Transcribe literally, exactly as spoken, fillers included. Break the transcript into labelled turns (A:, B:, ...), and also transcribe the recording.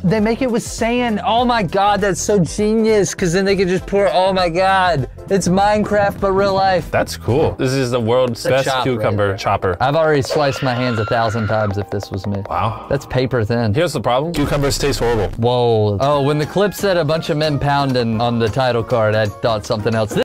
A: They make it with sand. Oh my God, that's so genius. Cause then they can just pour, oh my God. It's Minecraft, but real life.
B: That's cool. This is the world's best
A: chop
B: cucumber
A: right
B: chopper.
A: I've already sliced my hands a thousand times if this was me.
B: Wow.
A: That's paper thin.
B: Here's the problem. Cucumbers taste horrible.
A: Whoa. Oh, when the clip said a bunch of men pounding on the title card, I thought something else.